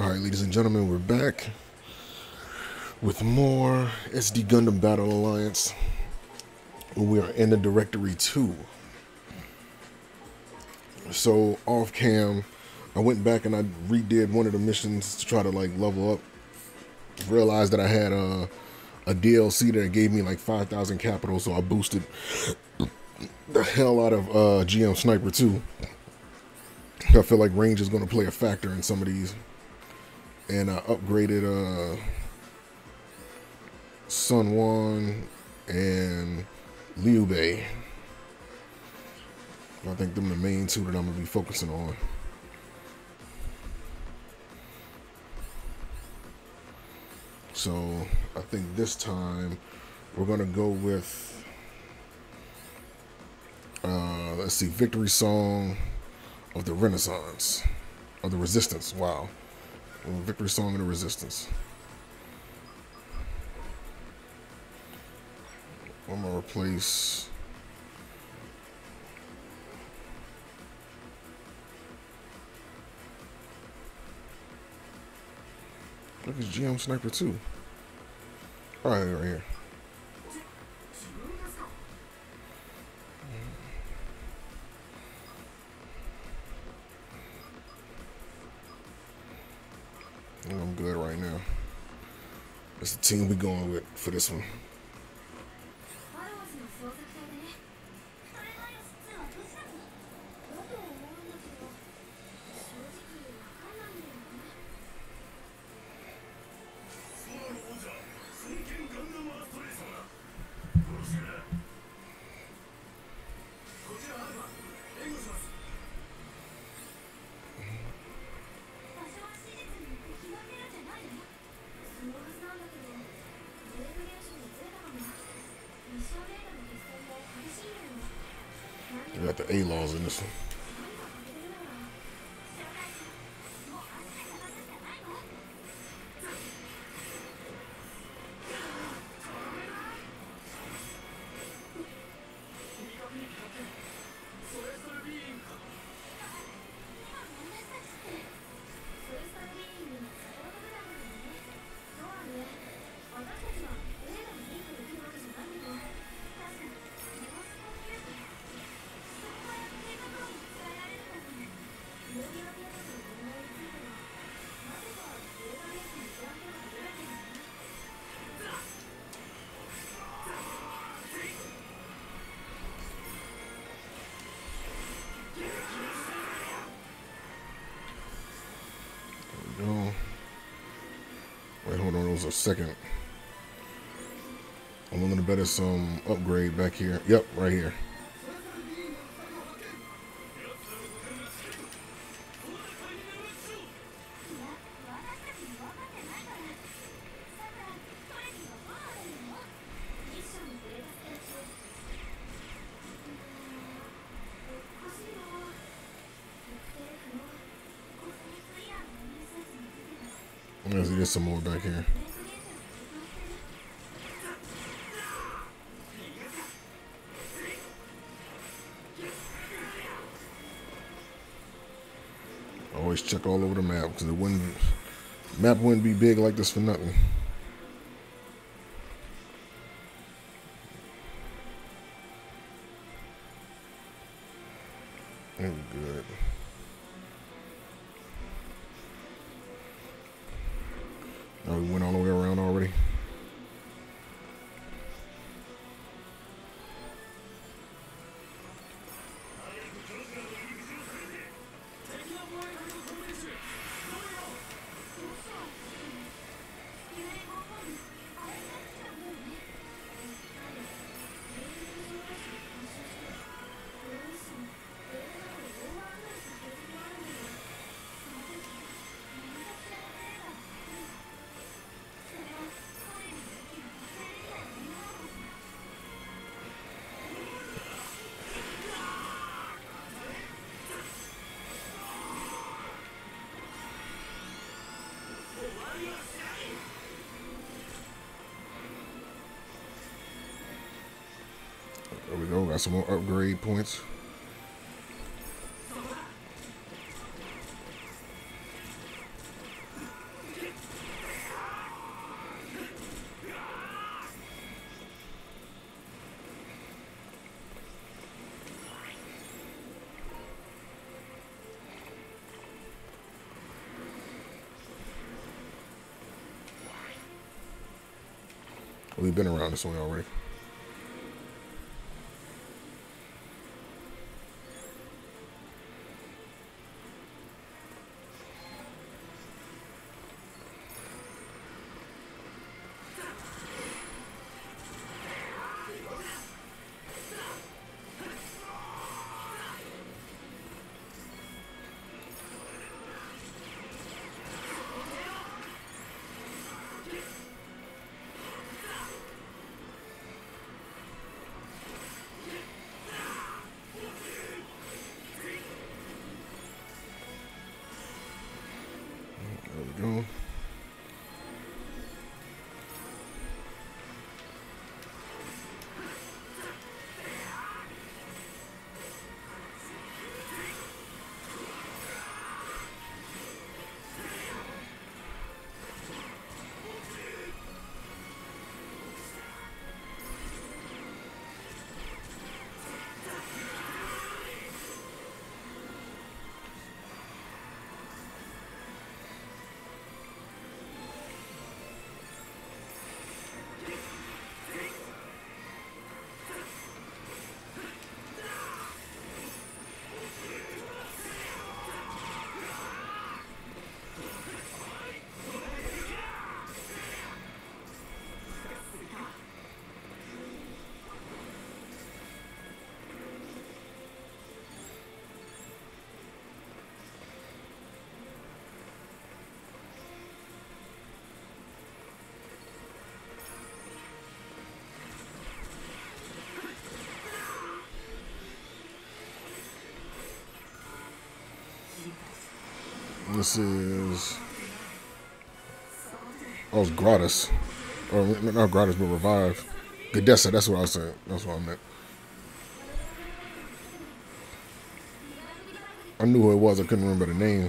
Alright, ladies and gentlemen, we're back with more SD Gundam Battle Alliance. We are in the Directory 2. So, off cam, I went back and I redid one of the missions to try to like level up. Realized that I had a DLC that gave me like 5,000 capital, so I boosted the hell out of GM Sniper 2. I feel like range is going to play a factor in some of these. And I upgraded Sun Won and Liu Bei. I think them are the main two that I'm going to be focusing on. So I think this time we're going to go with, let's see, Victory Song of the Renaissance, of the Resistance, wow. Victory Song of the Resistance. I'm going to replace... Look at GM Sniper 2. Right here. I'm good right now. That's the team we going with for this one. We got the A-Laws in this one. Wait, hold on, there was a second. I'm looking to better some upgrade back here. Yep, right here. Let's get some more back here. Always check all over the map because map wouldn't be big like this for nothing. There we good. Oh, we went all the way around already. There we go, got some more upgrade points. We've been around this way already. There we go. This is... Oh, it's Gratis. Or not Gratis, but Revive. Gadessa, that's what I was saying. That's what I meant. I knew who it was, I couldn't remember the name.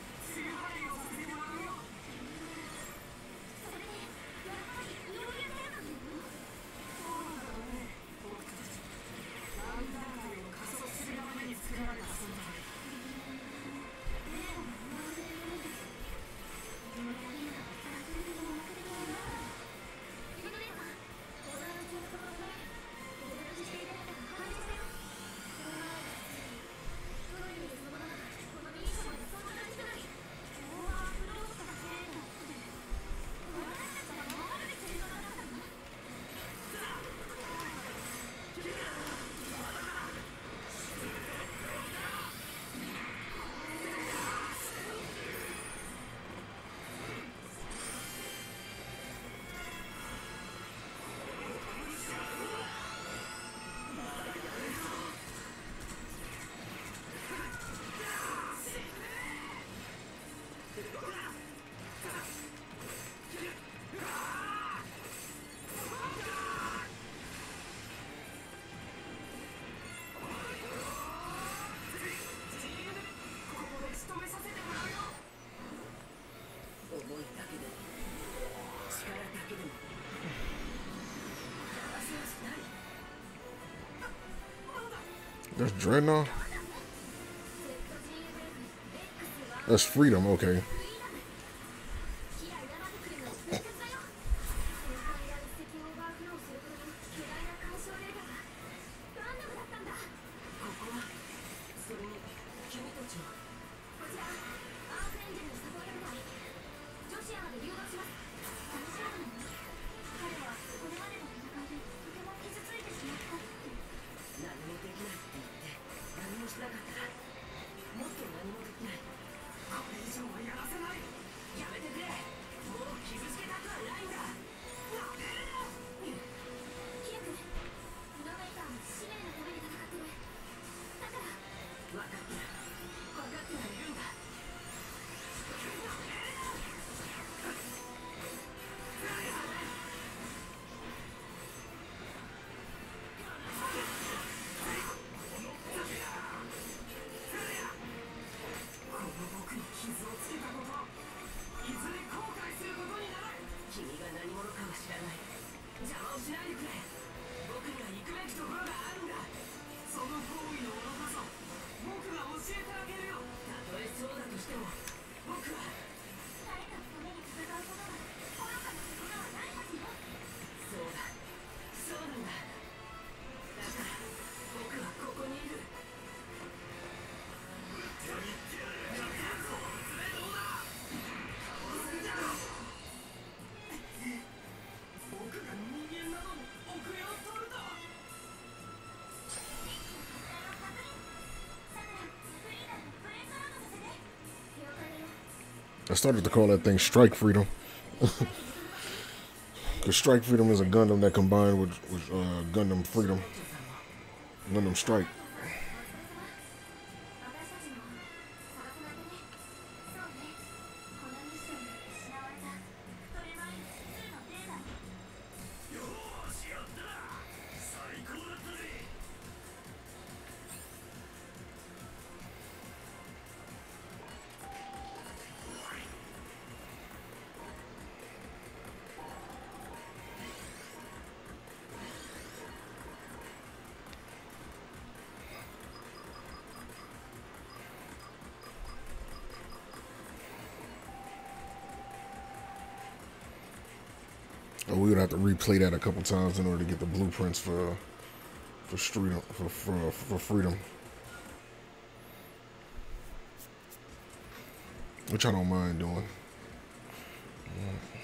That's Dreadnought? That's Freedom, okay. I started to call that thing Strike Freedom. Because Strike Freedom is a Gundam that combined with Gundam Freedom. Gundam Strike. We would have to replay that a couple times in order to get the blueprints for freedom, which I don't mind doing.